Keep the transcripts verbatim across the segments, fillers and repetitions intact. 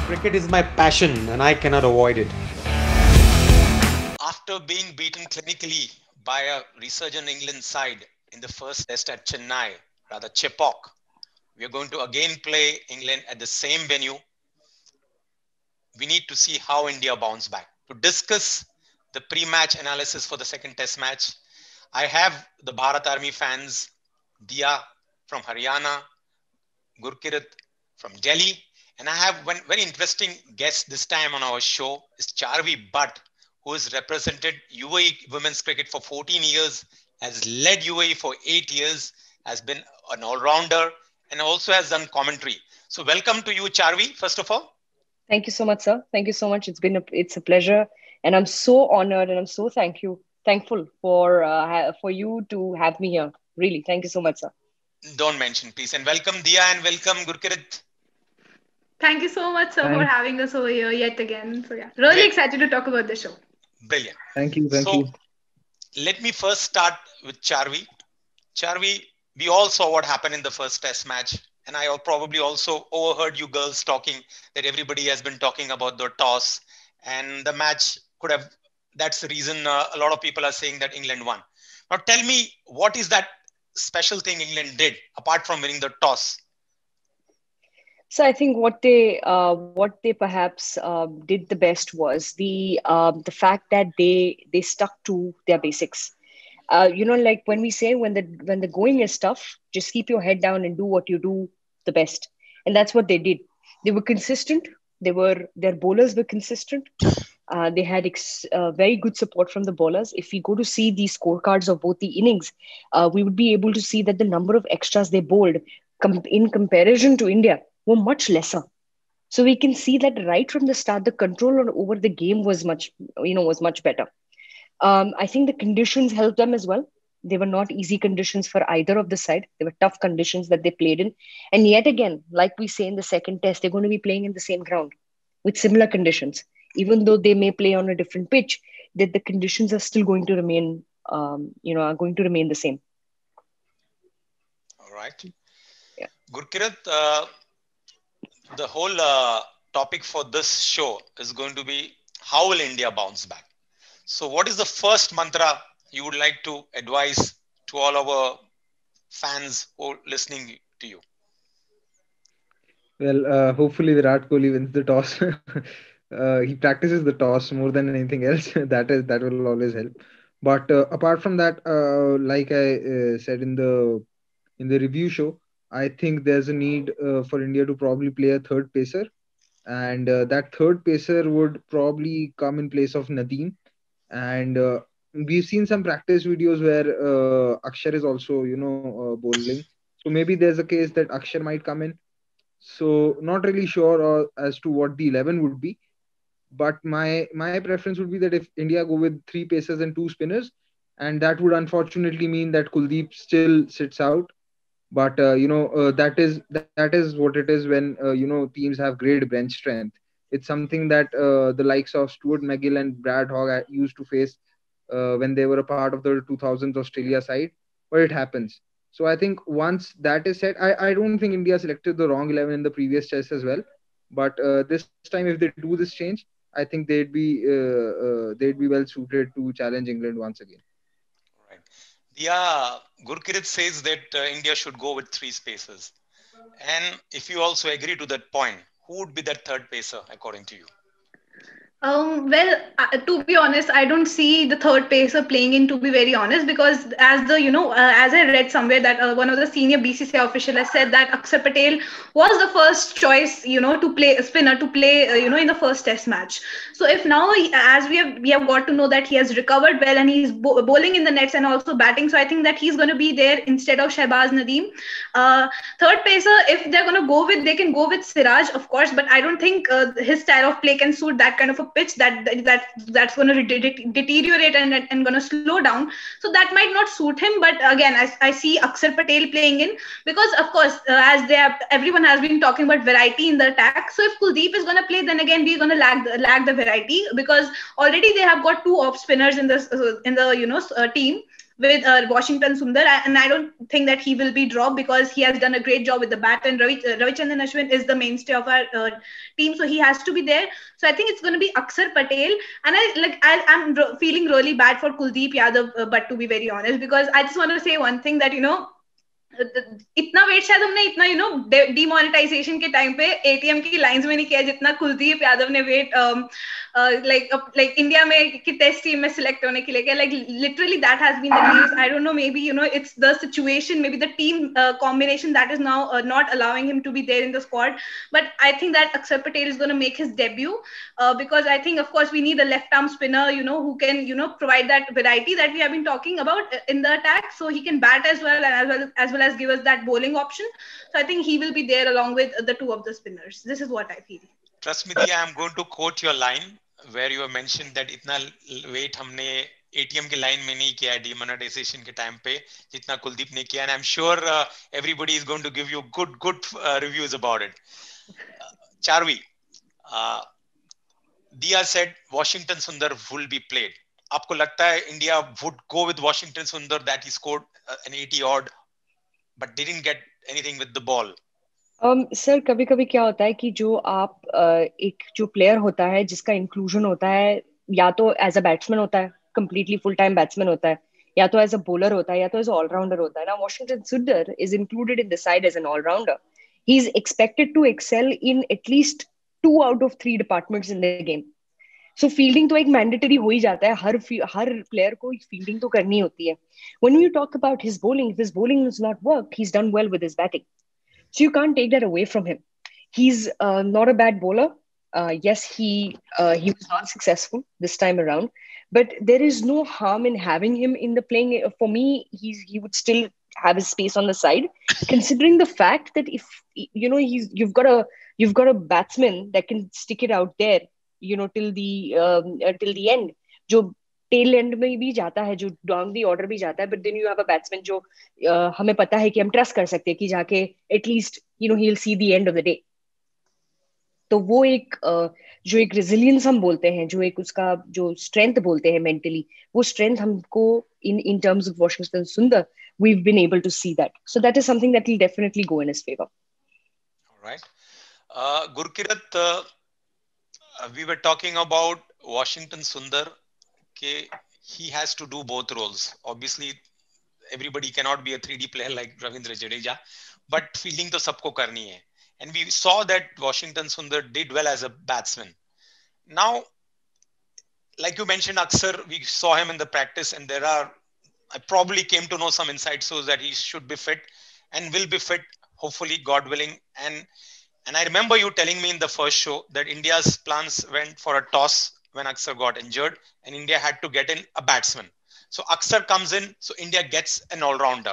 Cricket is my passion and I cannot avoid it. After being beaten clinically by a resurgent England side in the first test at Chennai, rather Chepauk, we are going to again play England at the same venue. We need to see how India bounce back. To discuss the pre-match analysis for the second test match, I have the Bharat Army fans, Dia from Haryana, Gurkirat from Delhi, and I have one very interesting guest this time on our show is Charvi Butt, who has represented U A E women's cricket for fourteen years, has led U A E for eight years, has been an all-rounder, and also has done commentary. So welcome to you, Charvi, first of all. Thank you so much, sir. Thank you so much. It's been a, it's a pleasure, and I'm so honored and I'm so thank you, thankful for uh, ha- for you to have me here. Really, thank you so much, sir. Don't mention, please. And welcome, Dia, and welcome, Gurkirat. Thank you so much, sir, for Thank, having us over here yet again. So yeah, really Great. excited to talk about the show. Brilliant. thank you, thank So you. let me first start with Charvi. Charvi, we all saw what happened in the first test match. And I al- probably also overheard you girls talking that everybody has been talking about the toss and the match could have, that's the reason uh, a lot of people are saying that England won. Now tell me, what is that special thing England did apart from winning the toss? So I think what they uh, what they perhaps uh, did the best was the um, the fact that they they stuck to their basics. Uh, you know, like when we say when the when the going is tough, just keep your head down and do what you do the best, and that's what they did. They were consistent. They were their bowlers were consistent. Uh, they had ex- uh, very good support from the bowlers. If we go to see the scorecards of both the innings, uh, we would be able to see that the number of extras they bowled com- in comparison to India were much lesser. So we can see that right from the start, the control on, over the game was much, you know, was much better. Um, I think the conditions helped them as well. They were not easy conditions for either of the side. They were tough conditions that they played in. And yet again, like we say in the second test, they're going to be playing in the same ground with similar conditions. Even though they may play on a different pitch, that the conditions are still going to remain, um, you know, are going to remain the same. All right. Yeah. Gurkirat, uh, the whole uh, topic for this show is going to be how will India bounce back? So what is the first mantra you would like to advise to all our fans who are listening to you? Well, uh, hopefully Virat Kohli wins the toss. uh, he practices the toss more than anything else. that is that will always help. But uh, apart from that, uh, like I uh, said in the in the review show, I think there's a need uh, for India to probably play a third pacer, and uh, that third pacer would probably come in place of Nadeem. And uh, we've seen some practice videos where uh, Akshar is also, you know, uh, bowling. So maybe there's a case that Akshar might come in. So not really sure uh, as to what the eleven would be, but my my preference would be that if India go with three pacers and two spinners, and that would unfortunately mean that Kuldeep still sits out. But uh, you know uh, that is that is what it is when uh, you know teams have great bench strength. It's something that uh, the likes of Stuart McGill and Brad Hogg uh, used to face uh, when they were a part of the two thousands Australia side, but it happens. So I think once that is said, I, I don't think India selected the wrong eleven in the previous test as well. But uh, this time, if they do this change, I think they'd be uh, uh, they'd be well suited to challenge England once again. Right. Yeah, Gurkirat says that uh, India should go with three spaces. And if you also agree to that point, who would be that third pacer according to you? Um, well, uh, to be honest, I don't see the third pacer playing in, to be very honest, because as the, you know, uh, as I read somewhere that uh, one of the senior B C C I official has said that Akshar Patel was the first choice, you know, to play a spinner to play, uh, you know, in the first test match. So if now, he- as we have, we have got to know that he has recovered well and he's bo- bowling in the nets and also batting. So I think that he's going to be there instead of Shehbaz Nadeem. Uh, Third pacer, if they're going to go with, they can go with Siraj, of course, but I don't think uh, his style of play can suit that kind of a pitch that that that's going to deteriorate and, and going to slow down. So that might not suit him. But again, I, I see Akshar Patel playing in because, of course, uh, as they have, everyone has been talking about variety in the attack. So if Kuldeep is going to play, then again we're going to lag the, lag the variety because already they have got two off spinners in this uh, in the you know uh, team. with uh, Washington Sundar, and I don't think that he will be dropped because he has done a great job with the bat. And Ravi, uh, Ravichandran Ashwin is the mainstay of our uh, team, so he has to be there. So I think it's going to be Akshar Patel, and I like I, I'm re- feeling really bad for Kuldeep Yadav, uh, but to be very honest, because I just want to say one thing that you know इतना wait शायद हमने इतना you know demonetisation के time पे ATM की lines में नहीं किया जितना कुलदीप यादव ने वेट लाइक लाइक इंडिया में कि टेस्ट टीम में सिलेक्ट होने के लिए किया like literally that has been the case I don't know maybe you know it's the situation maybe the team combination that is now uh, not allowing him to be there in the squad, but I think that Akshar Patel is going to make his debut uh, because I think of course we need a left arm spinner you know who can you know provide that variety that we have been talking about in the attack, so he can bat as well and as well as well as give us that bowling option. So I think he will be there along with the two of the spinners. This is what I feel. Trust me, Diya, I'm going to quote your line where you have mentioned that itna weight humne A T M की line में नहीं किया है demonetization के time पे जितना कुलदीप ने किया, and I'm sure uh, everybody is going to give you good good uh, reviews about it. Uh, Charvi, uh, Diya said Washington Sundar will be played. आपको लगता है India would go with Washington Sundar that he scored uh, an eighty odd but didn't get anything with the ball? um, sir कभी कभी क्या होता है कि जो आप uh, एक जो प्लेयर होता है जिसका इंक्लूजन होता है या तो एज अ बैट्समैन होता है कंप्लीटली फुल टाइम बैट्समैन होता है या तो एज अ बॉलर होता है या तो एज ऑलराउंडर होता है ना Washington Sundar is included in the side as an all-rounder he is expected to excel in at least two out of three departments in the game so fielding तो एक mandatory हो ही जाता है हर हर प्लेयर को फील्डिंग तो करनी होती है when you talk about his bowling his bowling is not work he is done well with his batting so you can't take that away from him he is not a bad bowler yes he uh, he was not successful this time around but there is no harm in having him in the playing for me he's he would still have his space on the side considering the fact that if you know he's you've got a you've got a batsman that can stick it out there you know till the um, uh, till the end जो tail end में भी जाता है जो down the order भी जाता है but then you have a batsman जो uh, हमें पता है कि हम ट्रस्ट कर सकते हैं कि जाके at least you know he will see the end of the day तो वो एक uh, जो एक रेजिलियंस हम बोलते हैं जो एक उसका जो स्ट्रेंथ बोलते हैं मेंटली वो स्ट्रेंथ हमको in in terms of Washington Sundar we've been able to see that so that is something that will definitely go in his favor. All right. uh, Gurkirat, uh, Uh, we were talking about Washington Sundar. Okay, he has to do both roles. Obviously, everybody cannot be a three D player like Ravindra Jadeja, but fielding to sabko karni hai. And we saw that Washington Sundar did well as a batsman. Now, like you mentioned, Akshar, we saw him in the practice, and there are, I probably came to know some inside sources that he should be fit and will be fit, hopefully, God willing. And And I remember you telling me in the first show that India's plans went for a toss when Akshar got injured and India had to get in a batsman. So Akshar comes in, so India gets an all-rounder.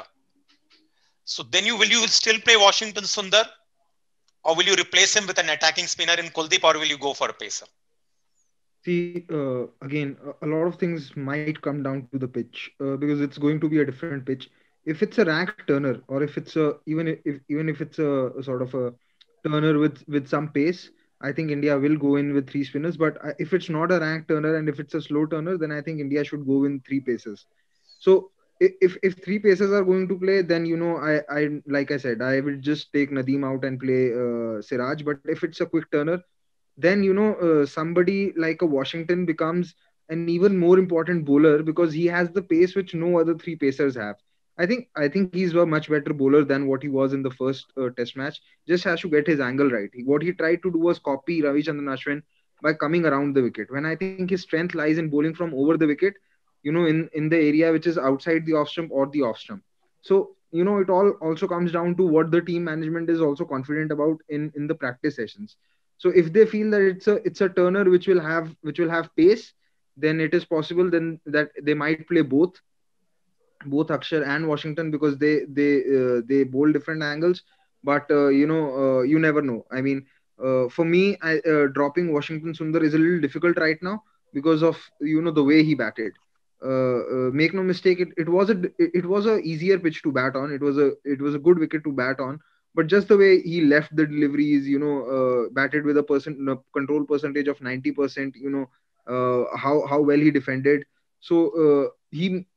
So then you will you still play Washington Sundar or will you replace him with an attacking spinner in Kuldeep or will you go for a pacer? See, uh, again, a lot of things might come down to the pitch uh, because it's going to be a different pitch. If it's a rank turner or if it's a even if even if it's a, a sort of a turner with with some pace, I think India will go in with three spinners. But if it's not a rank turner and if it's a slow turner, then I think India should go in three paces. So if if three paces are going to play, then you know I I like I said I will just take Nadeem out and play uh, Siraj. But if it's a quick turner, then you know uh, somebody like a Washington becomes an even more important bowler because he has the pace which no other three pacers have. I think I think he's a much better bowler than what he was in the first uh, test match. Just has to get his angle right. He, what he tried to do was copy Ravichandran Ashwin by coming around the wicket. When I think his strength lies in bowling from over the wicket, you know, in, in the area which is outside the off stump or the off stump. So, you know, it all also comes down to what the team management is also confident about in, in the practice sessions. So if they feel that it's a it's a turner which will have which will have pace, then it is possible then that they might play both both Akshar and Washington because they they uh, they bowl different angles. But uh, you know, uh, you never know. I mean, uh, for me, I, uh, dropping Washington Sundar is a little difficult right now because of you know the way he batted. Uh, uh, make no mistake, it, it was a it was a easier pitch to bat on. It was a it was a good wicket to bat on. But just the way he left the deliveries, you know, uh, batted with a percent control percentage of ninety percent. You know, uh, how how well he defended. So uh, he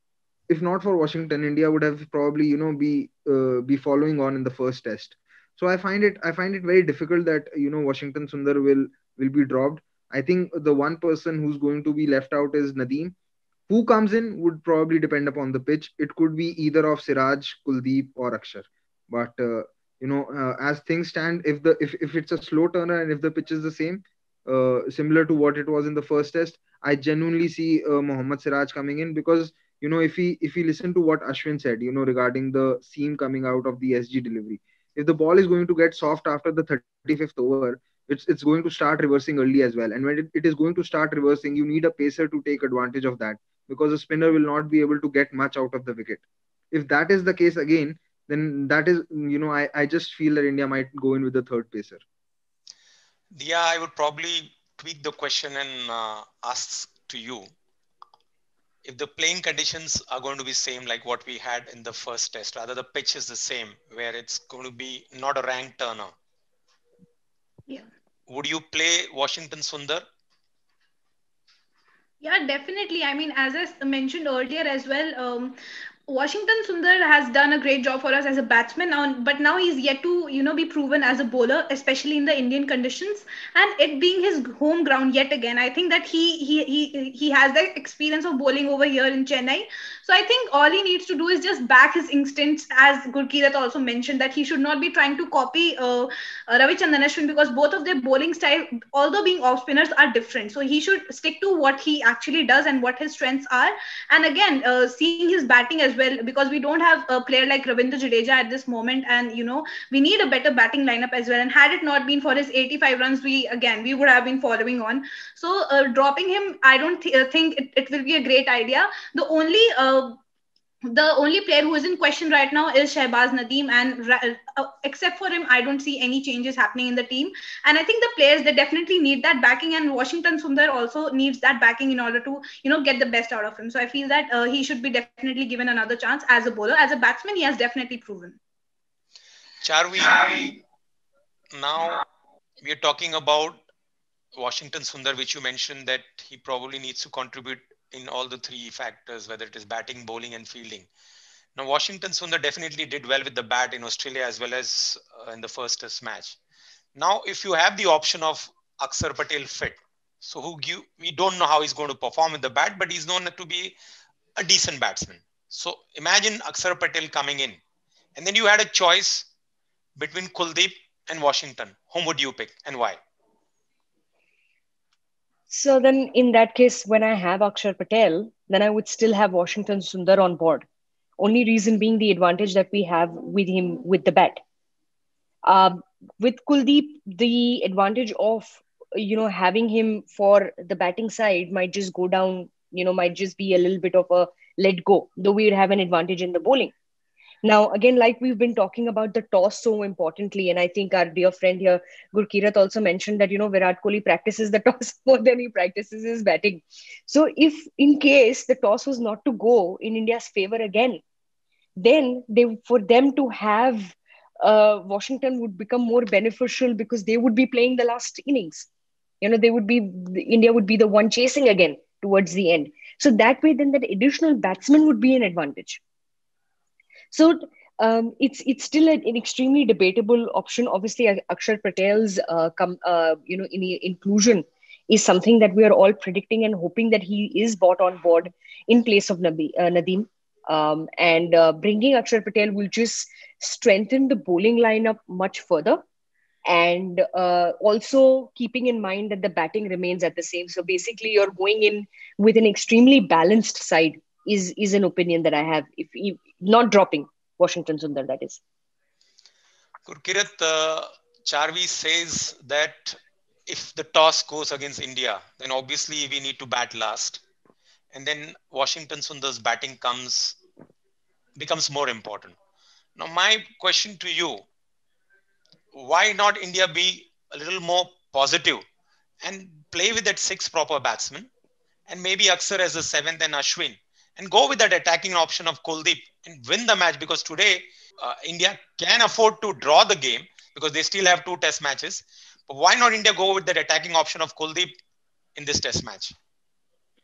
if not for Washington, India would have probably, you know, be uh, be following on in the first test. So I find it I find it very difficult that, you know, Washington Sundar will will be dropped. I think the one person who's going to be left out is Nadeem. Who comes in would probably depend upon the pitch. It could be either of Siraj, Kuldeep, or Akshar. But uh, you know, uh, as things stand, if the if, if it's a slow turner and if the pitch is the same, uh, similar to what it was in the first test, I genuinely see uh, Mohammad Siraj coming in, because you know, if he if he listen to what Ashwin said, you know, regarding the seam coming out of the S G delivery, if the ball is going to get soft after the thirty-fifth over, it's it's going to start reversing early as well. And when it, it is going to start reversing, you need a pacer to take advantage of that, because a spinner will not be able to get much out of the wicket. If that is the case again, then that is, you know, I, I just feel that India might go in with the third pacer. Yeah, I would probably tweak the question and uh, ask to you if the playing conditions are going to be same like what we had in the first test, rather the pitch is the same, where it's going to be not a rank turner. Yeah. Would you play Washington Sundar? Yeah, definitely. I mean, as I s- mentioned earlier as well, um, Washington Sundar has done a great job for us as a batsman now, but now he's yet to, you know, be proven as a bowler, especially in the Indian conditions. And it being his home ground yet again, I think that he he he he has the experience of bowling over here in Chennai. So I think all he needs to do is just back his instincts, as Gurkirat also mentioned, that he should not be trying to copy uh, uh, Ravichandran Ashwin, because both of their bowling style, although being off spinners, are different. So he should stick to what he actually does and what his strengths are. And again, uh, seeing his batting as well, because we don't have a player like Ravindra Jadeja at this moment, and you know, we need a better batting lineup as well. And had it not been for his eighty-five runs, we again we would have been following on. So uh, dropping him, I don't th- uh, think it, it will be a great idea. The only uh, the only player who is in question right now is Shehbaz Nadeem, and uh, except for him, I don't see any changes happening in the team. And I think the players, they definitely need that backing, and Washington Sundar also needs that backing in order to, you know, get the best out of him. So I feel that uh, he should be definitely given another chance as a bowler. As a batsman, he has definitely proven. Charvi, now we are talking about Washington Sundar, which you mentioned that he probably needs to contribute in all the three factors, whether it is batting, bowling, and fielding. Now, Washington Sundar definitely did well with the bat in Australia as well as uh, in the first test match. Now, if you have the option of Akshar Patel fit, so who give, we don't know how he's going to perform with the bat, but he's known to be a decent batsman. So imagine Akshar Patel coming in, and then you had a choice between Kuldeep and Washington. Whom would you pick and why? So then, in that case, when I have Akshar Patel, then I would still have Washington Sundar on board. Only reason being the advantage that we have with him with the bat. Um, with Kuldeep, the advantage of, you know, having him for the batting side might just go down. You know, might just be a little bit of a let go. Though we would have an advantage in the bowling. Now, again, like we've been talking about the toss so importantly, and I think our dear friend here, Gurkirat, also mentioned that, you know, Virat Kohli practices the toss more than he practices his batting. So if in case the toss was not to go in India's favor again, then they for them to have uh, Washington would become more beneficial, because they would be playing the last innings. You know, they would be, India would be the one chasing again towards the end. So that way, then that additional batsman would be an advantage. So um, it's it's still an, an extremely debatable option. Obviously, Ak- Akshar Patel's uh, com, uh, you know in, inclusion is something that we are all predicting and hoping that he is brought on board in place of Nabi, uh, Nadeem. Um, and uh, bringing Akshar Patel will just strengthen the bowling lineup much further. And uh, also keeping in mind that the batting remains at the same. So basically, you're going in with an extremely balanced side. Is is an opinion that I have. If, if not dropping Washington Sundar, that is. Gurkirat, uh, Charvi says that if the toss goes against India, then obviously we need to bat last. And then Washington Sundar's batting comes becomes more important. Now, my question to you, why not India be a little more positive and play with that six proper batsmen and maybe Akshar as the seventh and Ashwin and go with that attacking option of Kuldeep and win the match? Because today uh, India can afford to draw the game because they still have two test matches. But why not India go with that attacking option of Kuldeep in this test match?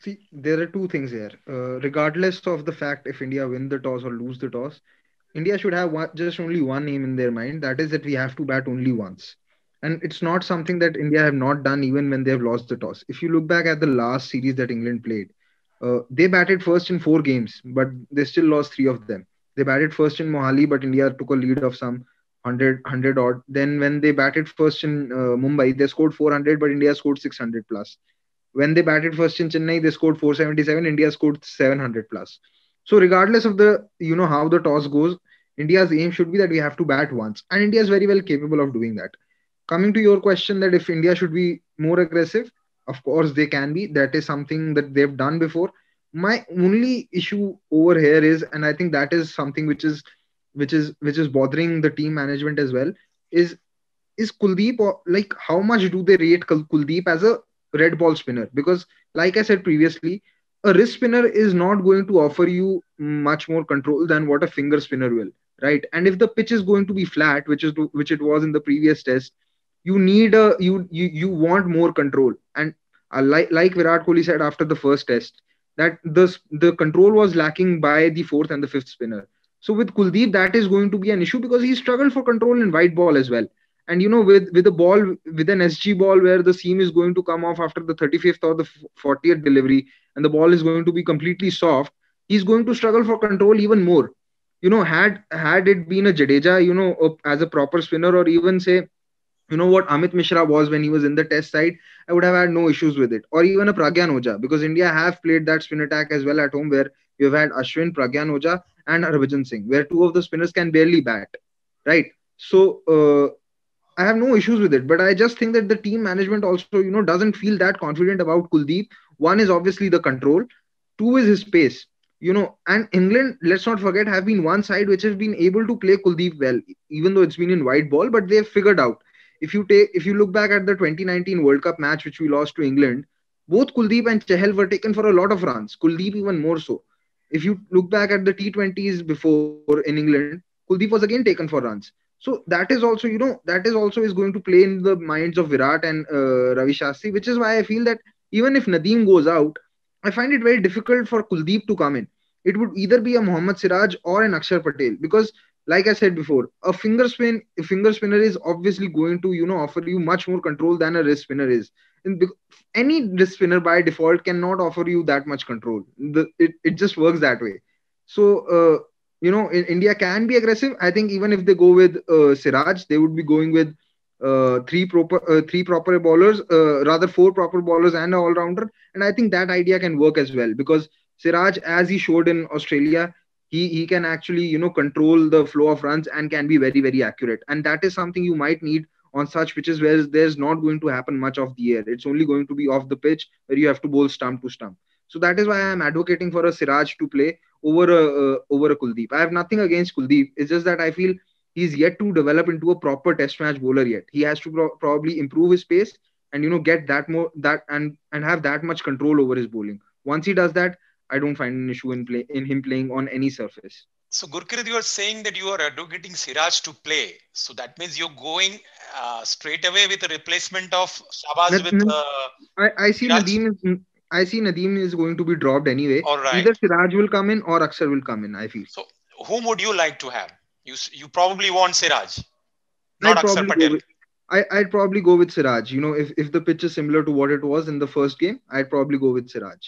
See, there are two things here. Uh, regardless of the fact if India win the toss or lose the toss, India should have one, just only one aim in their mind. That is that we have to bat only once. And it's not something that India have not done even when they have lost the toss. If you look back at the last series that England played, uh, they batted first in four games, but they still lost three of them. They batted first in Mohali, but India took a lead of some one hundred, one hundred odd. Then when they batted first in uh, Mumbai, they scored four hundred, but India scored six hundred plus. When they batted first in Chennai, they scored four seventy-seven. India scored seven hundred plus. So regardless of the you know how the toss goes, India's aim should be that we have to bat once, and India is very well capable of doing that. Coming to your question that if India should be more aggressive, of course they can be. That is something that they've done before. My only issue over here is, and I think that is something which is which is which is bothering the team management as well, is is Kuldeep, or like how much do they rate Kul- Kuldeep as a red ball spinner? Because like I said previously, a wrist spinner is not going to offer you much more control than what a finger spinner will, right? And if the pitch is going to be flat, which is which it was in the previous test, you need a you you, you want more control. And uh, like like Virat Kohli said after the first test, that the s- the control was lacking by the fourth and the fifth spinner. So with Kuldeep, that is going to be an issue because he struggled for control in white ball as well. And you know, with with a ball, with an S G ball where the seam is going to come off after the thirty-fifth or the fortieth delivery, and the ball is going to be completely soft, he's going to struggle for control even more. You know, had had it been a Jadeja, you know, uh, as a proper spinner, or even say, you know what Amit Mishra was when he was in the test side, I would have had no issues with it. Or even a Pragyan Oja, because India have played that spin attack as well at home, where you've had Ashwin, Pragyan Oja, and Harbhajan Singh, where two of the spinners can barely bat, right? So uh, I have no issues with it, but I just think that the team management also, you know, doesn't feel that confident about Kuldeep. One is obviously the control, two is his pace. You know, and England, let's not forget, have been one side which has been able to play Kuldeep well, even though it's been in white ball, but they've figured out. If you take, if you look back at the twenty nineteen World Cup match which we lost to England, both Kuldeep and Chahal were taken for a lot of runs. Kuldeep even more so. If you look back at the T twenties before in England, Kuldeep was again taken for runs. So that is also, you know, that is also is going to play in the minds of Virat and uh, Ravi Shastri, which is why I feel that even if Nadeem goes out, I find it very difficult for Kuldeep to come in. It would either be a Mohammad Siraj or an Akshar Patel because, like I said before, a finger spin, a finger spinner is obviously going to, you know, offer you much more control than a wrist spinner is. And bec- any wrist spinner by default cannot offer you that much control. The, it, it just works that way. So, uh, you know, in, India can be aggressive. I think even if they go with uh, Siraj, they would be going with uh, three proper uh, three proper bowlers, uh, rather four proper bowlers and an all rounder. And I think that idea can work as well because Siraj, as he showed in Australia, he he can actually, you know, control the flow of runs and can be very very accurate. And that is something you might need on such pitches where there's not going to happen much of the air. It's only going to be off the pitch where you have to bowl stump to stump. So that is why I am advocating for a Siraj to play over a uh, over a Kuldeep. I have nothing against Kuldeep. It's just that I feel he's yet to develop into a proper Test match bowler yet. He has to pro- probably improve his pace and, you know, get that more that and and have that much control over his bowling. Once he does that, I don't find an issue in play in him playing on any surface. So Gurkirat, you are saying that you are advocating Siraj to play. So that means you're going uh, straight away with a replacement of Shabaz Nad- with Nad- uh, I, I see Siraj. Nadeem is I see Nadeem is going to be dropped anyway. All right. Either Siraj will come in or Akshar will come in, I feel. So whom would you like to have? You s- you probably want Siraj, not I'd Akshar probably go Patel. with I, I'd probably go with Siraj. You know, if, if the pitch is similar to what it was in the first game, I'd probably go with Siraj.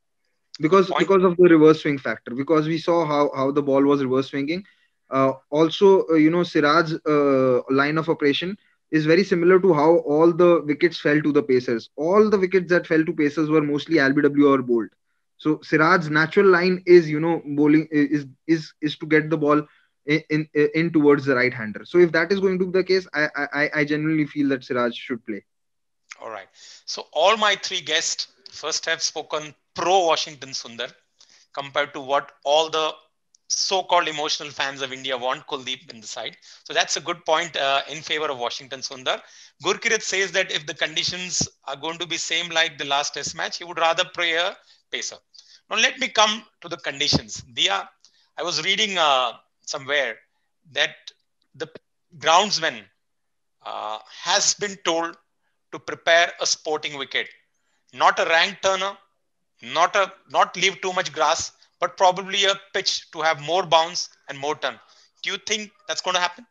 Good because point. because of the reverse swing factor, because we saw how how the ball was reverse swinging. Uh, also, uh, you know, Siraj's uh, line of operation is very similar to how all the wickets fell to the Pacers. All the wickets that fell to Pacers were mostly L B W or Bolt. So Siraj's natural line is, you know, bowling is is is to get the ball in in, in towards the right hander. So if that is going to be the case, I I I genuinely feel that Siraj should play. All right. So all my three guests first have spoken pro Washington Sundar compared to what all the so-called emotional fans of India want Kuldeep in the side. So that's a good point uh, in favor of Washington Sundar. Gurkirat says that if the conditions are going to be same like the last test match, he would rather play a pacer. Now let me come to the conditions. Dia, I was reading uh, somewhere that the groundsman uh, has been told to prepare a sporting wicket, not a rank turner, Not a not leave too much grass, but probably a pitch to have more bounce and more turn. Do you think that's going to happen?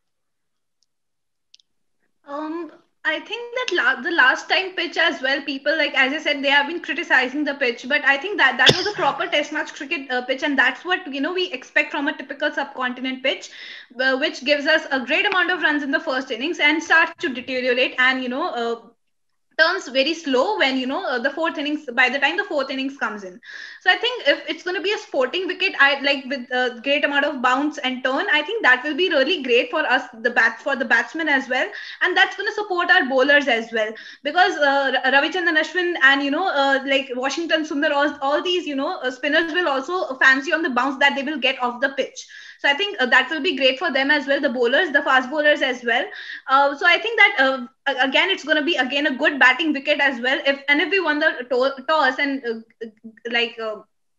Um, I think that la- the last time pitch as well, people like as I said, they have been criticizing the pitch, but I think that that was a proper Test match cricket uh, pitch, and that's what you know we expect from a typical subcontinent pitch, uh, which gives us a great amount of runs in the first innings and starts to deteriorate, and you know uh, turns very slow when you know uh, the fourth innings by the time the fourth innings comes in. So I think if it's going to be a sporting wicket, I like with a great amount of bounce and turn, I think that will be really great for us, the bat for the batsmen as well, and that's going to support our bowlers as well, because uh, Ravichandran Ashwin and you know uh, like Washington Sundar, all, all these you know uh, spinners will also fancy on the bounce that they will get off the pitch. So I think uh, that will be great for them as well, the bowlers, the fast bowlers as well. Uh, so I think that uh, again it's going to be again a good batting wicket as well. If and if we won the to- toss and uh, like uh,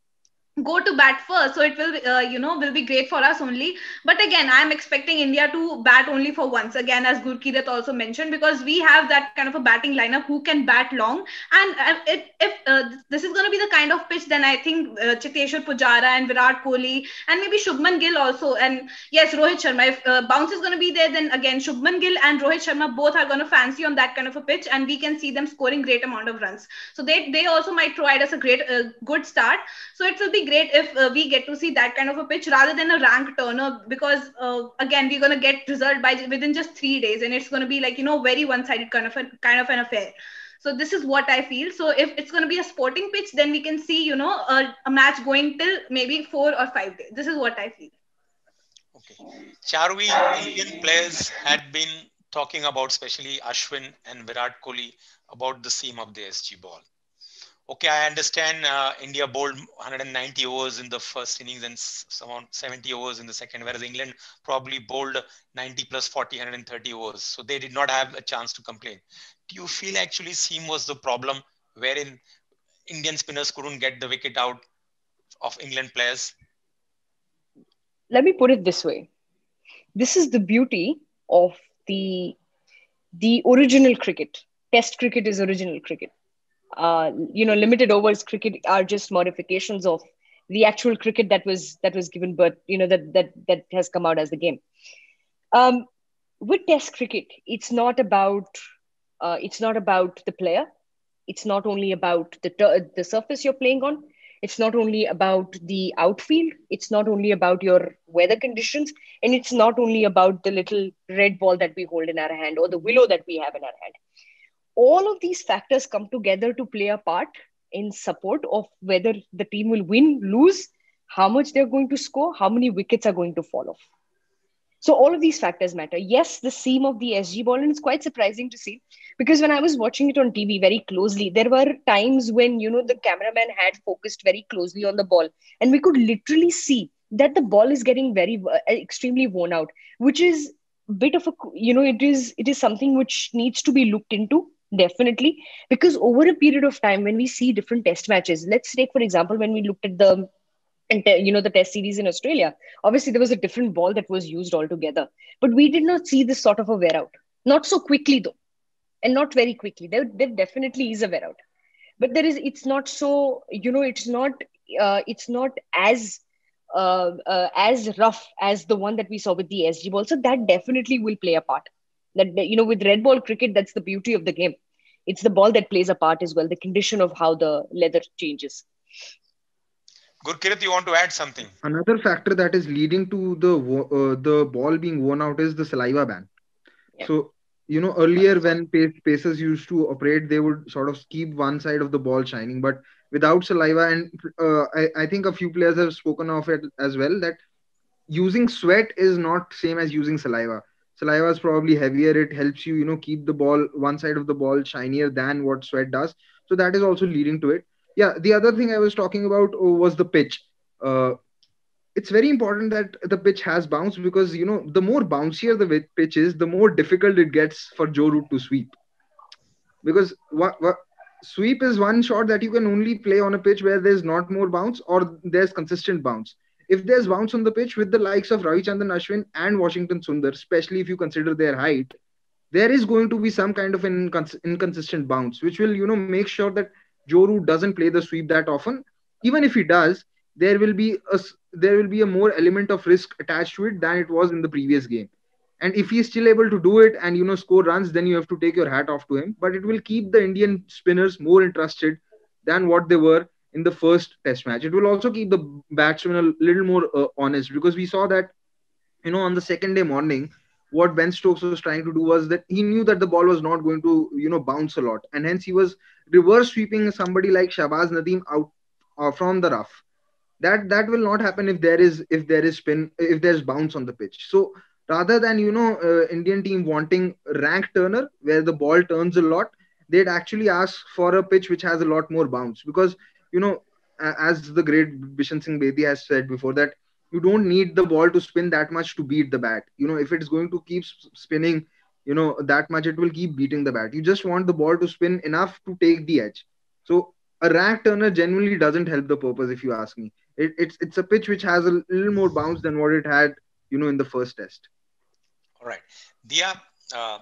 go to bat first, so it will be, uh, you know will be great for us only. But again, I am expecting India to bat only for once again, as Gurkirat also mentioned, because we have that kind of a batting lineup who can bat long. And uh, it, if uh, this is going to be the kind of pitch, then I think uh, Chiteshwar Pujara and Virat Kohli and maybe Shubman Gill also, and yes, Rohit Sharma, if uh, bounce is going to be there, then again Shubman Gill and Rohit Sharma both are going to fancy on that kind of a pitch, and we can see them scoring great amount of runs. So they they also might provide us a great uh, good start. So it will be great if uh, we get to see that kind of a pitch rather than a rank turner, because uh, again we're going to get result by within just three days, and it's going to be like you know very one-sided kind of a, kind of an affair. So this is what I feel. So if it's going to be a sporting pitch, then we can see you know a, a match going till maybe four or five days. This is what I feel. Okay. Charvi, Indian players had been talking about, especially Ashwin and Virat Kohli, about the seam of the S G ball. Okay, I understand uh, India bowled one hundred ninety overs in the first innings and around seventy overs in the second, whereas England probably bowled ninety plus forty, one hundred thirty overs. So they did not have a chance to complain. Do you feel actually seam was the problem, wherein Indian spinners couldn't get the wicket out of England players? Let me put it this way. This is the beauty of the the original cricket. Test cricket is original cricket. Uh, you know, limited overs cricket are just modifications of the actual cricket that was that was given birth. You know that that that has come out as the game. Um, with Test cricket, it's not about uh, it's not about the player. It's not only about the ter- the surface you're playing on. It's not only about the outfield. It's not only about your weather conditions, and it's not only about the little red ball that we hold in our hand or the willow that we have in our hand. All of these factors come together to play a part in support of whether the team will win, lose, how much they're going to score, how many wickets are going to fall off. So all of these factors matter. Yes, the seam of the S G ball, and it's quite surprising to see, because when I was watching it on T V very closely, there were times when, you know, the cameraman had focused very closely on the ball, and we could literally see that the ball is getting very, uh, extremely worn out, which is a bit of a, you know, it is, it is something which needs to be looked into, definitely, because over a period of time, when we see different test matches, let's take, for example, when we looked at the and you know the test series in Australia, obviously there was a different ball that was used altogether, but we did not see this sort of a wear out, not so quickly though, and not very quickly. There, there definitely is a wear out, but there is, it's not so, you know, it's not uh, it's not as uh, uh, as rough as the one that we saw with the S G ball. So that definitely will play a part. That, you know, with red ball cricket, that's the beauty of the game. It's the ball that plays a part as well, the condition of how the leather changes. Gurkirat, you want to add something? Another factor that is leading to the uh, the ball being worn out is the saliva ban. Yeah. So, you know, earlier when pacers used to operate, they would sort of keep one side of the ball shining, but without saliva, and uh, I, I think a few players have spoken of it as well, that using sweat is not same as using saliva. Saliva is probably heavier. It helps you, you know, keep the ball, one side of the ball shinier than what sweat does. So that is also leading to it. Yeah, the other thing I was talking about was the pitch. Uh, it's very important that the pitch has bounce, because, you know, the more bouncier the pitch is, the more difficult it gets for Joe Root to sweep. Because what, what sweep is one shot that you can only play on a pitch where there's not more bounce or there's consistent bounce. If there's bounce on the pitch with the likes of Ravichandran Ashwin and Washington Sundar, especially if you consider their height, there is going to be some kind of an incons- inconsistent bounce, which will, you know, make sure that Joe Root doesn't play the sweep that often. Even if he does, there will be a s- there will be a more element of risk attached to it than it was in the previous game. And if he's still able to do it and you know score runs, then you have to take your hat off to him. But it will keep the Indian spinners more interested than what they were in the first test match. It will also keep the batsmen a little more uh, honest, because we saw that you know on the second day morning, what Ben Stokes was trying to do was that he knew that the ball was not going to you know bounce a lot, and hence he was reverse sweeping somebody like Shahbaz Nadeem out uh, from the rough. That that will not happen if there is if there is spin, if there's bounce on the pitch. So rather than you know uh, Indian team wanting rank turner where the ball turns a lot, they'd actually ask for a pitch which has a lot more bounce, because you know a- as the great Bishan Singh Bedi has said before, that you don't need the ball to spin that much to beat the bat. You know if it's going to keep s- spinning you know that much, it will keep beating the bat. You just want the ball to spin enough to take the edge. So a rank turner genuinely doesn't help the purpose, if you ask me. It, it's it's a pitch which has a little more bounce than what it had, you know, in the first test. All right. Dia, uh,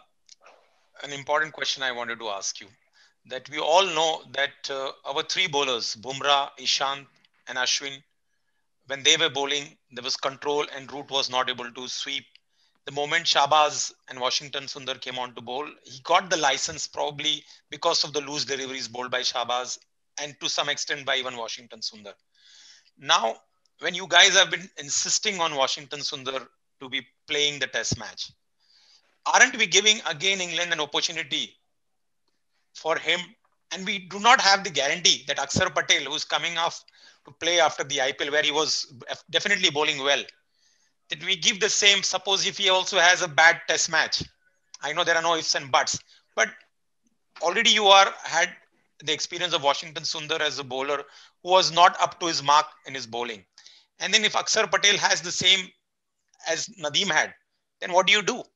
an important question I wanted to ask you, that we all know that uh, our three bowlers, Bumrah, Ishant, and Ashwin, when they were bowling, there was control and Root was not able to sweep. The moment Shahbaz and Washington Sundar came on to bowl, he got the license probably because of the loose deliveries bowled by Shahbaz and to some extent by even Washington Sundar. Now, when you guys have been insisting on Washington Sundar to be playing the test match, aren't we giving again England an opportunity for him? And we do not have the guarantee that Akshar Patel, who's coming off to play after the I P L, where he was definitely bowling well, that we give the same. Suppose if he also has a bad test match, I know there are no ifs and buts, but already you are had the experience of Washington Sundar as a bowler who was not up to his mark in his bowling. And then if Akshar Patel has the same as Nadeem had, then what do you do?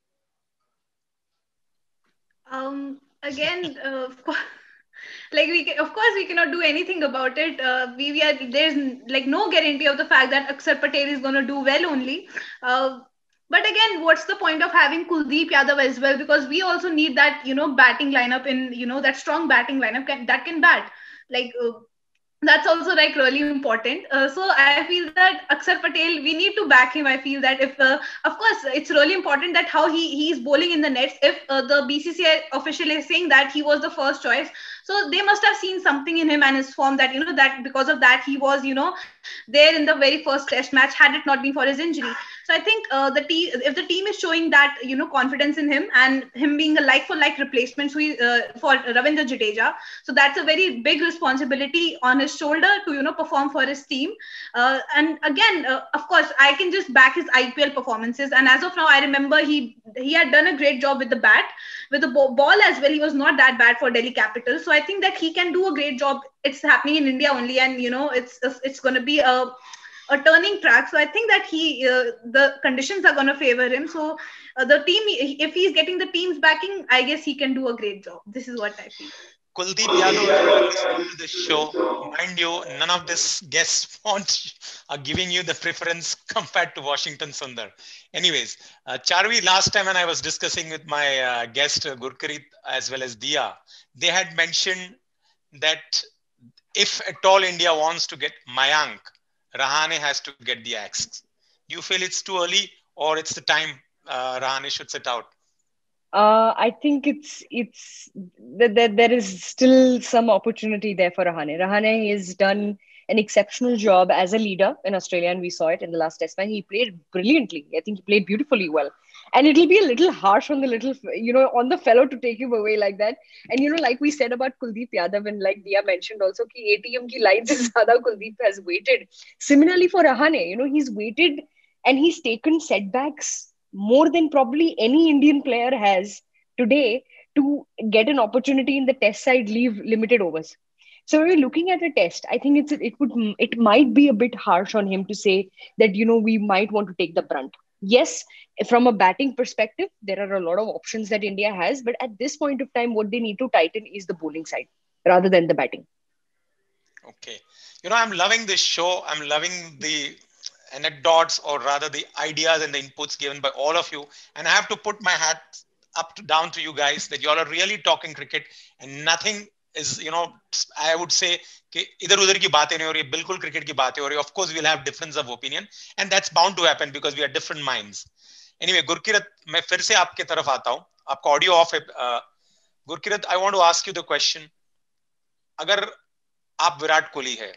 Um, again, uh, of course, like we can, of course we cannot do anything about it. Uh, we, we are there's n- like no guarantee of the fact that Akshar Patel is going to do well only. Uh, but again, what's the point of having Kuldeep Yadav as well? Because we also need that you know batting lineup in you know that strong batting lineup can, that can bat. Like uh, that's also like really important. Uh, so I feel that Akshar Patel, we need to back him. I feel that if, uh, of course, it's really important that how he he is bowling in the nets. If uh, the B C C I official is saying that he was the first choice, so they must have seen something in him and his form that you know that because of that he was you know there in the very first test match. Had it not been for his injury, so I think uh, the team, if the team is showing that you know confidence in him and him being a like for like replacement so he, uh, for Ravindra Jadeja, so that's a very big responsibility on his shoulder to you know perform for his team. Uh, and again, uh, of course, I can just back his I P L performances. And as of now, I remember he he had done a great job with the bat, with the ball as well. He was not that bad for Delhi Capitals. So I think that he can do a great job. It's happening in India only, and you know it's it's going to be a a turning track. So I think that he uh, the conditions are going to favor him. So uh, the team, if he's getting the team's backing, I guess he can do a great job. This is what I feel. Kuldeep Yadav, if you are listening to this show, mind you, none of these guests want are giving you the preference compared to Washington Sundar. Anyways, uh, Charvi, last time when I was discussing with my uh, guest uh, Gurkarit as well as Dia, they had mentioned that if at all India wants to get Mayank, Rahane has to get the axe. Do you feel it's too early or it's the time uh, Rahane should sit out? Uh, I think it's it's that there, there is still some opportunity there for Rahane. Rahane has done an exceptional job as a leader in Australia, and we saw it in the last test match. He played brilliantly. I think he played beautifully well. And it'll be a little harsh on the little, you know, on the fellow to take him away like that. And you know, like we said about Kuldeep Yadav, and like Dia mentioned also, ki A T M ki line se zyada Kuldeep has waited. Similarly for Rahane, you know, he's waited and he's taken setbacks more than probably any Indian player has today to get an opportunity in the test side, leave limited overs. So when we're looking at a test, I think it's it would it might be a bit harsh on him to say that you know we might want to take the brunt. Yes, from a batting perspective, there are a lot of options that India has, but at this point of time, what they need to tighten is the bowling side rather than the batting. Okay. You know, I'm loving this show. I'm loving the anecdotes or rather the ideas and the inputs given by all of you. And I have to put my hat up to, down to you guys that you all are really talking cricket and nothing is, you know, I would say कि इधर उधर की बातें नहीं हो रही, बिल्कुल cricket की बातें हो रही. Of course, we'll have difference of opinion, and that's bound to happen because we are different minds. Anyway, Gurkirat, मैं फिर से आपके तरफ आता हूँ. आपका ऑडियो ऑफ है. Gurkirat, I want to ask you the question. अगर आप विराट कोहली है,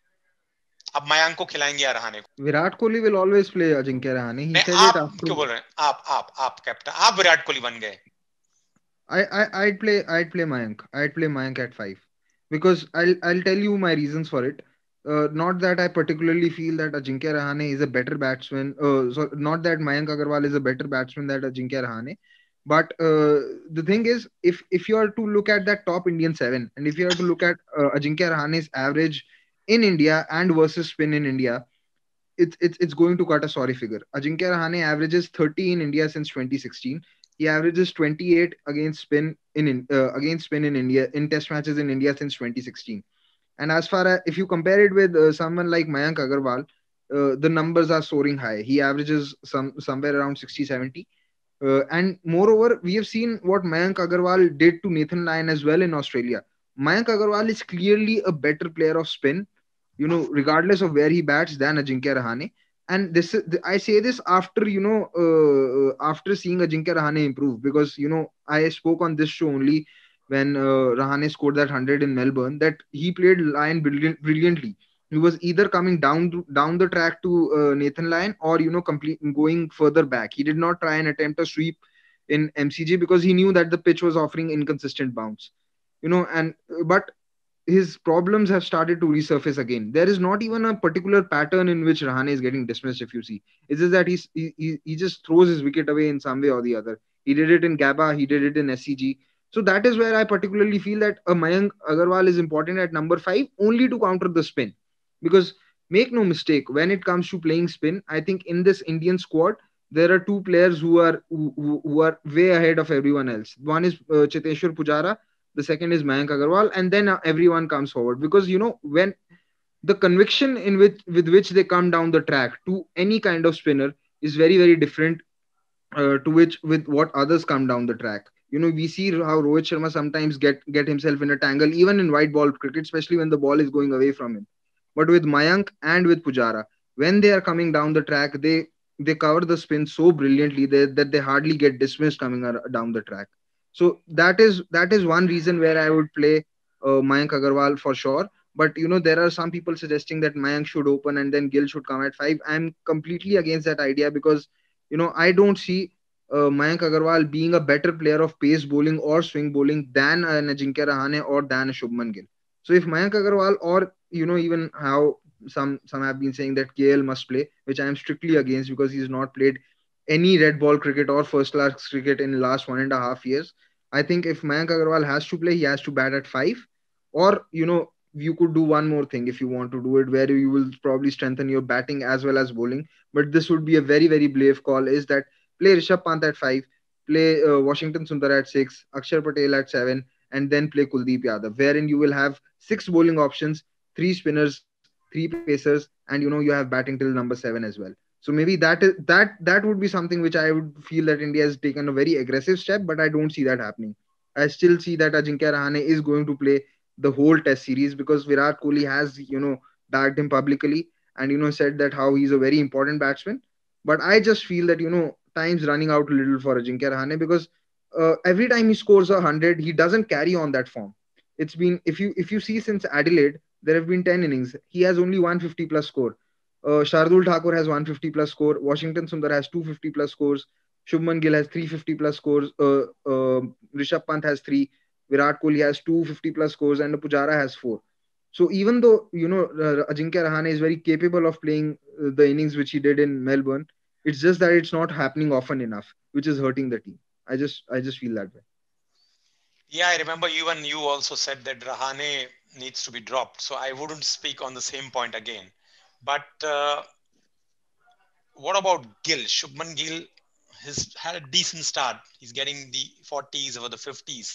अब मयांक को खिलाएंगे या रहाणे को? Virat Kohli will always play Ajinkya Rahane. He नहीं, said it आप after. क्यों बोल रहे हैं? आप आप आप कैप्टन, आप विराट कोहली बन गए. I, I I'd play I'd play Mayank. I'd play Mayank at five because I'll I'll tell you my reasons for it. Uh, not that I particularly feel that Ajinkya Rahane is a better batsman. Uh, so not that Mayank Agarwal is a better batsman than Ajinkya Rahane. But uh, the thing is, if if you are to look at that top Indian seven, and if you are to look at uh, Ajinkya Rahane's average in India and versus spin in India, it's it's it's going to cut a sorry figure. Ajinkya Rahane averages thirty in India since twenty sixteen. He averages twenty-eight against spin in in- uh, against spin in India in test matches in India since twenty sixteen. And as far as if you compare it with uh, someone like Mayank Agarwal, uh, the numbers are soaring high. He averages some somewhere around sixty seventy. Uh, and moreover, we have seen what Mayank Agarwal did to Nathan Lyon as well in Australia. Mayank Agarwal is clearly a better player of spin, you know, regardless of where he bats, than Ajinkya Rahane. And this is, I say this after, you know, uh, uh, after seeing Ajinkya Rahane improve, because, you know, I spoke on this show only when uh, Rahane scored that one hundred in Melbourne, that he played Lyon brilliant, brilliantly. He was either coming down to, down the track to uh, Nathan Lyon, or, you know, complete going further back. He did not try and attempt a sweep in M C G because he knew that the pitch was offering inconsistent bounce. You know, and but his problems have started to resurface again. There is not even a particular pattern in which Rahane is getting dismissed. If you see, it's just that he's, he he he just throws his wicket away in some way or the other. He did it in Gabba, he did it in S C G. So that is where I particularly feel that a Mayank Agarwal is important at number five only to counter the spin. Because make no mistake, when it comes to playing spin, I think in this Indian squad there are two players who are who, who who are way ahead of everyone else. One is uh, Cheteshwar Pujara, the second is Mayank Agarwal, and then uh, everyone comes forward. Because, you know, when the conviction in which with which they come down the track to any kind of spinner is very very different uh, to which with what others come down the track. You know, we see how Rohit Sharma sometimes get get himself in a tangle even in white ball cricket, especially when the ball is going away from him. But with Mayank and with Pujara, when they are coming down the track, they they cover the spin so brilliantly that, that they hardly get dismissed coming ar- down the track. So that is that is one reason where I would play uh, Mayank Agarwal for sure. But, you know, there are some people suggesting that Mayank should open and then Gill should come at five. I'm completely against that idea because, you know, I don't see uh, Mayank Agarwal being a better player of pace bowling or swing bowling than an Ajinkya Rahane or than a Shubman Gill. So if Mayank Agarwal, or, you know, even how some some have been saying that K L must play, which I am strictly against because he's not played any red ball cricket or first class cricket in the last one and a half years. I think if Mayank Agarwal has to play, he has to bat at five, or, you know, you could do one more thing if you want to do it, where you will probably strengthen your batting as well as bowling. But this would be a very very brave call. Is that play Rishabh Pant at five, play uh, Washington Sundar at six, Akshar Patel at seven, and then play Kuldeep Yadav, wherein you will have six bowling options, three spinners, three pacers, and, you know, you have batting till number seven as well. So maybe that is that that would be something which I would feel that India has taken a very aggressive step, but I don't see that happening. I still see that Ajinkya Rahane is going to play the whole Test series because Virat Kohli has, you know, backed him publicly and, you know, said that how he's a very important batsman. But I just feel that, you know, time's running out a little for Ajinkya Rahane because uh, every time he scores a hundred, he doesn't carry on that form. It's been, if you if you see since Adelaide, there have been ten innings. He has only one hundred fifty plus score. Uh, Shardul Thakur has one hundred fifty plus score. Washington Sundar has two hundred fifty plus scores. Shubman Gill has three hundred fifty plus scores. Uh, uh, Rishabh Pant has three. Virat Kohli has two hundred fifty plus scores, and Pujara has four. So even though, you know, uh, Ajinkya Rahane is very capable of playing uh, the innings which he did in Melbourne, it's just that it's not happening often enough, which is hurting the team. I just I just feel that way. Yeah, I remember even you also said that Rahane needs to be dropped. So I wouldn't speak on the same point again. But uh, what about Gill? Shubman Gill has had a decent start. He's getting the forties or the fifties.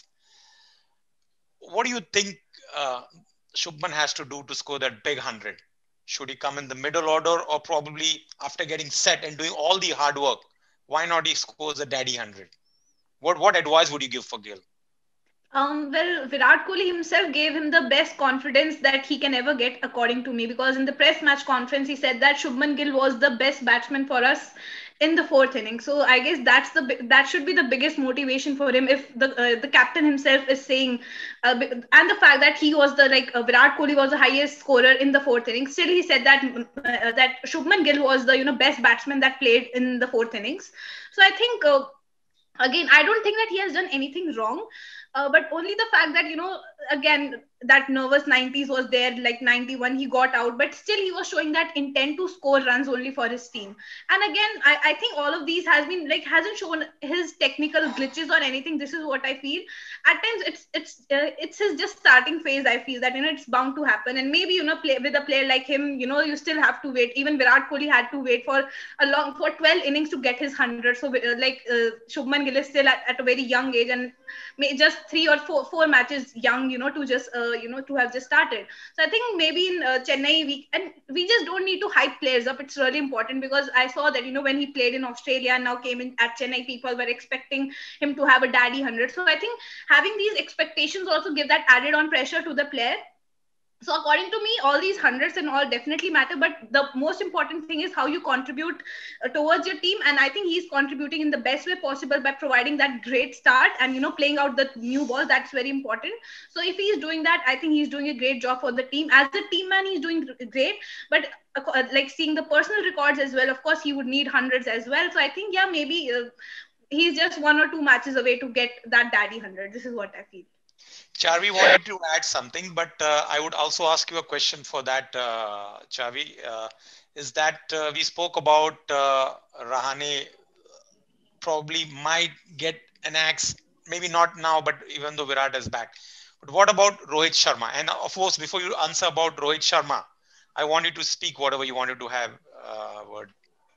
What do you think uh, Shubman has to do to score that big one hundred? Should he come in the middle order, or probably after getting set and doing all the hard work, why not he scores a daddy one hundred? What what advice would you give for Gill? Um, well, Virat Kohli himself gave him the best confidence that he can ever get, according to me, because in the press match conference, he said that Shubman Gill was the best batsman for us in the fourth inning. So I guess that's the bi- that should be the biggest motivation for him if the uh, the captain himself is saying, uh, bi- and the fact that he was the like uh, Virat Kohli was the highest scorer in the fourth inning. Still, he said that mm, uh, that Shubman Gill was the you know best batsman that played in the fourth innings. So I think. Uh, again, I don't think that he has done anything wrong, uh, but only the fact that you know again that nervous nineties was there, like ninety-one he got out, but still he was showing that intent to score runs only for his team. And again, i, I think all of these has been like hasn't shown his technical glitches or anything. This is what I feel. At times it's it's uh, it's his just starting phase. I feel that you know it's bound to happen, and maybe you know play with a player like him, you know you still have to wait. Even Virat Kohli had to wait for a long for twelve innings to get his one hundred. So uh, like uh, Shubman Gill is still at, at a very young age, and may just three or four four matches young, you know to just uh, you know to have just started. So I think maybe in uh, Chennai we and we just don't need to hype players up. It's really important, because I saw that you know when he played in Australia and now came in at Chennai, people were expecting him to have a daddy one hundred. So I think having these expectations also give that added on pressure to the player. So according to me, all these hundreds and all definitely matter, but the most important thing is how you contribute uh, towards your team. And I think he's contributing in the best way possible by providing that great start and you know playing out the new ball. That's very important. So if he's doing that, I think he's doing a great job for the team. As a team man, he's doing great. But uh, like seeing the personal records as well, of course he would need hundreds as well. So I think yeah, maybe uh, he's just one or two matches away to get that daddy one hundred. This is what I feel. Chavi wanted to add something, but uh, I would also ask you a question for that, uh, Chavi. Uh, is that uh, we spoke about uh, Rahane probably might get an axe, maybe not now, but even though Virat is back. But what about Rohit Sharma? And of course, before you answer about Rohit Sharma, I want you to speak whatever you wanted to have uh, word.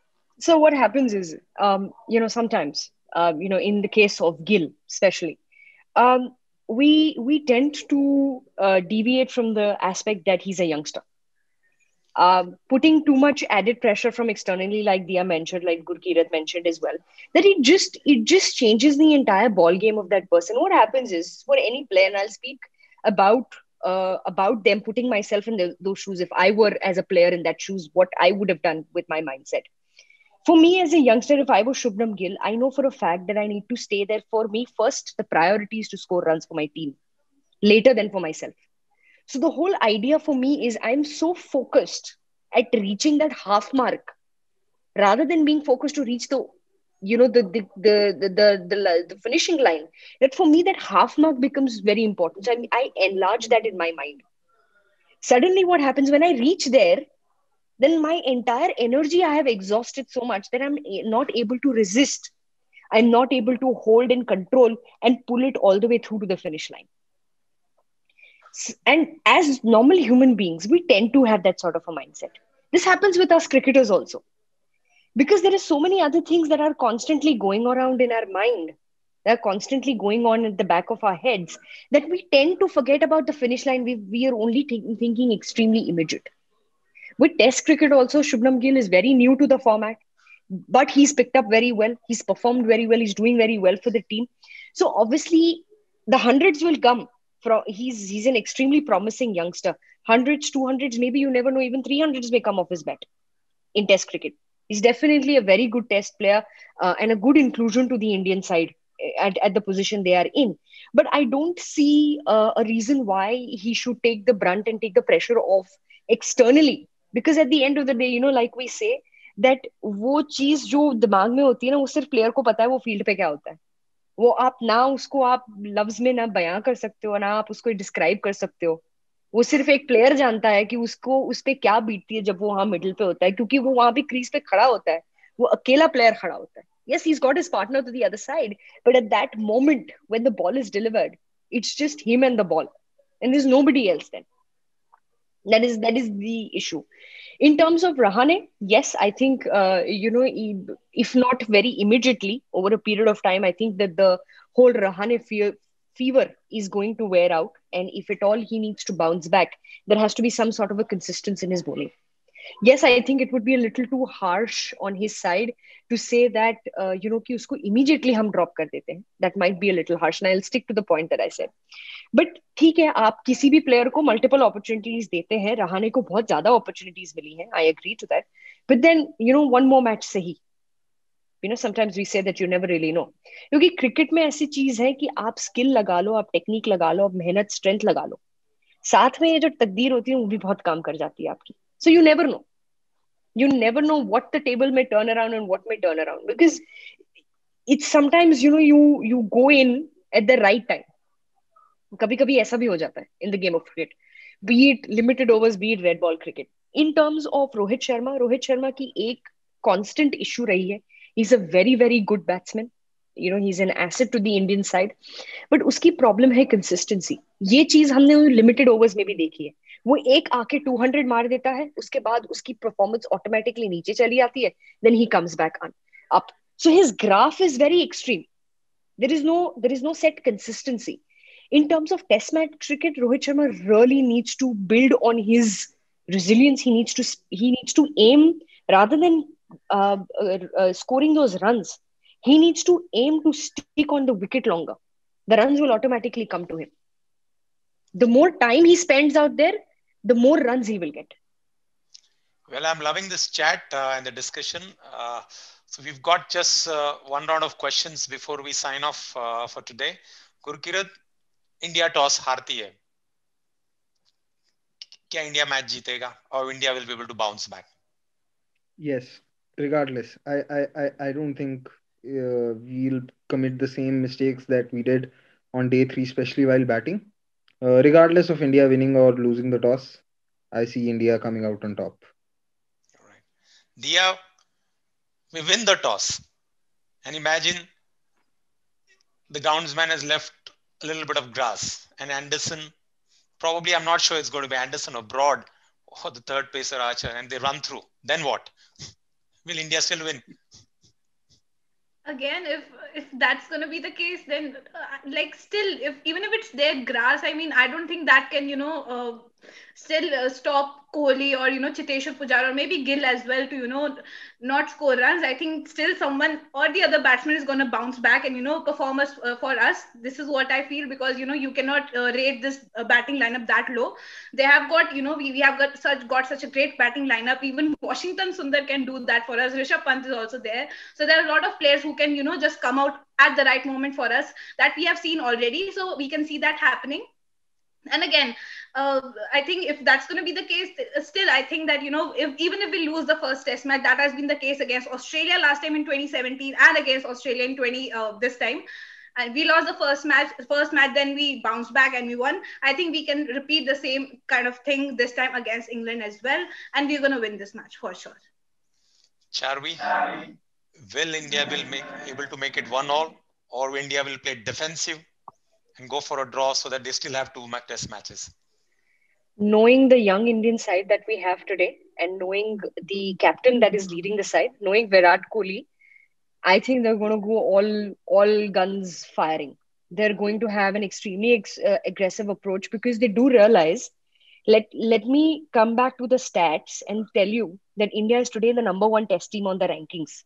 So what happens is, um, you know, sometimes, uh, you know, in the case of Gill, especially, um, we we tend to uh, deviate from the aspect that he's a youngster. Um, putting too much added pressure from externally, like Dia mentioned, like Gurkirat mentioned as well, that it just it just changes the entire ball game of that person. What happens is for any player, and I'll speak about uh, about them, putting myself in the, those shoes. If I were as a player in that shoes, what I would have done with my mindset. For me as a youngster, if I was Shubham Gill, I know for a fact that I need to stay there. For me, first, the priority is to score runs for my team, later than for myself. So the whole idea for me is I'm so focused at reaching that half mark rather than being focused to reach the you know the the the the, the, the, the finishing line, that for me that half mark becomes very important. So I, I enlarge that in my mind. Suddenly what happens when I reach there, then my entire energy I have exhausted so much that I'm not able to resist. I'm not able to hold and control and pull it all the way through to the finish line. And as normal human beings, we tend to have that sort of a mindset. This happens with us cricketers also, because there are so many other things that are constantly going around in our mind. They're constantly going on at the back of our heads that we tend to forget about the finish line. We, we are only th- thinking extremely immediate. With Test cricket also, Shubham Gill is very new to the format, but he's picked up very well. He's performed very well. He's doing very well for the team. So obviously, the hundreds will come. From he's he's an extremely promising youngster. Hundreds, two hundreds, maybe you never know. Even three hundreds may come off his bat in Test cricket. He's definitely a very good Test player uh, and a good inclusion to the Indian side at, at the position they are in. But I don't see uh, a reason why he should take the brunt and take the pressure off externally. Because at the end of the day, you know, like we say, that वो चीज जो दिमाग में होती है ना, वो सिर्फ प्लेयर को पता है वो फील्ड पे क्या होता है. वो आप ना उसको आप लफ्ज में ना बयां कर सकते हो, ना आप उसको डिस्क्राइब कर सकते हो. वो सिर्फ एक प्लेयर जानता है कि उसको उस पे क्या बीतती है जब वो वहां मिडिल पे होता है, क्योंकि वो वहां पे क्रीज पे खड़ा होता है. वो अकेला प्लेयर खड़ा होता है. Yes, he's got his partner to the other side, but at that moment when the ball is delivered, it's just him and the ball, and there's nobody else then. That is that is the issue. In terms of Rahane, yes, I think uh, you know, if not very immediately, over a period of time, I think that the whole Rahane fear, fever is going to wear out, and if at all he needs to bounce back, there has to be some sort of a consistency in his bowling. Yes, I think it would be a little too harsh on his side to say that, uh, you know, कि उसको immediately हम drop कर देते हैं. That might be a little harsh, and I'll stick to the point that I said. But ठीक है, आप किसी भी player को multiple opportunities देते हैं. रहाणे को बहुत ज़्यादा opportunities मिली हैं. I agree to that. But then, you know, one more match सही. You know, sometimes we say that you never really know. क्योंकि क्रिकेट में ऐसी चीज है कि आप स्किल लगा लो, आप टेक्निक लगा लो, आप मेहनत स्ट्रेंथ लगा लो, साथ में ये जो तकदीर होती है वो भी बहुत काम कर जाती है आपकी. So you never know, you never know what the table may turn around and what may turn around, because it's sometimes, you know, you you go in at the right time. कभी कभी ऐसा भी हो जाता है in the game of cricket, be it limited overs, be it red ball cricket. In terms of Rohit Sharma, Rohit Sharma की एक constant issue रही है. He's a very very good batsman, you know, he's an asset to the Indian side, but उसकी problem है consistency. ये चीज हमने limited overs में भी देखी है. वो एक आके टू हंड्रेड मार देता है, उसके बाद उसकी परफॉर्मेंस ऑटोमेटिकली नीचे चली आती है, then he comes back on up. So his graph is very extreme. There is no there is no set consistency. In terms of test match cricket, Rohit Sharma really needs to build on his resilience. He needs to he needs to aim rather than uh, uh, uh, scoring those runs. He needs to aim to stick on the wicket longer. The runs will automatically come to him. The more time he spends out there, the more runs he will get. Well, I'm loving this chat uh, and the discussion. Uh, so we've got just uh, one round of questions before we sign off uh, for today. Gurkirat, India toss हारती है, क्या India match जीतेगा और India will be able to bounce back? Yes, regardless. I I I, I don't think uh, we'll commit the same mistakes that we did on day three, especially while batting. Uh, regardless of India winning or losing the toss, I see India coming out on top. All right. Dia, we win the toss. And imagine the groundsman has left a little bit of grass. And Anderson, probably I'm not sure it's going to be Anderson or Broad or the third pacer Archer, and they run through. Then what? Will India still win? Again, if if that's going to be the case, then uh, like still, if even if it's their grass, I mean, I don't think that can, you know, uh, still uh, stop Kohli or, you know, Chiteshwar Pujara or maybe Gill as well to, you know, not score runs. I think still someone or the other batsman is going to bounce back and, you know, perform us uh, for us. This is what I feel, because, you know, you cannot uh, rate this uh, batting lineup that low. They have got, you know, we, we have got such got such a great batting lineup. Even Washington Sundar can do that for us. Rishabh Pant is also there. So there are a lot of players who can, you know, just come out at the right moment for us, that we have seen already. So we can see that happening. And again, uh, I think if that's going to be the case, still I think that, you know, if even if we lose the first test match, that has been the case against Australia last time in twenty seventeen and against Australia in twenty uh, this time, and we lost the first match first match then we bounced back and we won. I think we can repeat the same kind of thing this time against England as well, and we're going to win this match for sure. Charvi, will India will make able to make it one all, or India will play defensive and go for a draw so that they still have two test matches? Knowing the young Indian side that we have today, and knowing the captain that is leading the side, knowing Virat Kohli, I think they're going to go all all guns firing. They're going to have an extremely ex- uh, aggressive approach, because they do realize. Let let me come back to the stats and tell you that India is today the number one test team on the rankings.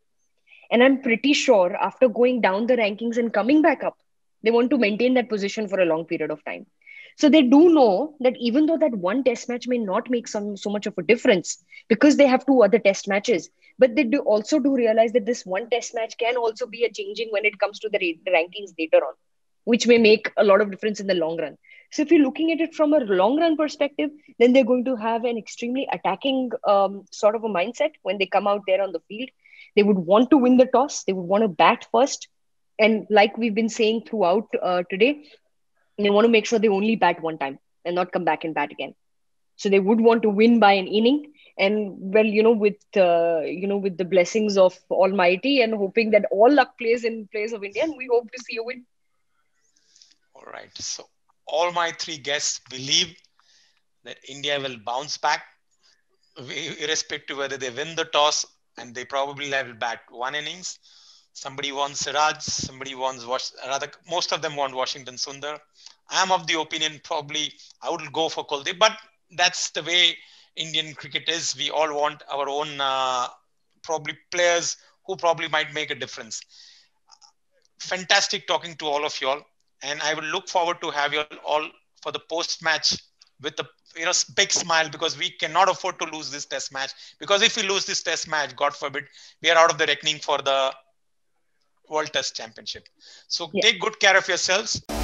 And I'm pretty sure after going down the rankings and coming back up, they want to maintain that position for a long period of time. So they do know that even though that one test match may not make some so much of a difference, because they have two other test matches, but they do also do realize that this one test match can also be a changing when it comes to the ra- rankings later on, which may make a lot of difference in the long run. So if you're looking at it from a long run perspective, then they're going to have an extremely attacking um, sort of a mindset when they come out there on the field. They would want to win the toss. They would want to bat first. And like we've been saying throughout uh, today, they want to make sure they only bat one time and not come back and bat again. So they would want to win by an inning. And well, you know, with uh, you know, with the blessings of Almighty and hoping that all luck plays in place of India, and we hope to see a win. All right. So all my three guests believe that India will bounce back, irrespective whether they win the toss, and they probably will bat one innings. Somebody wants Siraj, somebody wants, rather, most of them want Washington Sundar. I am of the opinion probably I would go for Kuldeep, but that's the way Indian cricket is. We all want our own uh, probably players who probably might make a difference. Fantastic talking to all of you all, and I will look forward to have you all for the post match with the you know big smile, because we cannot afford to lose this test match, because if we lose this test match, God forbid, we are out of the reckoning for the World Test Championship. So Yeah. take good care of yourselves.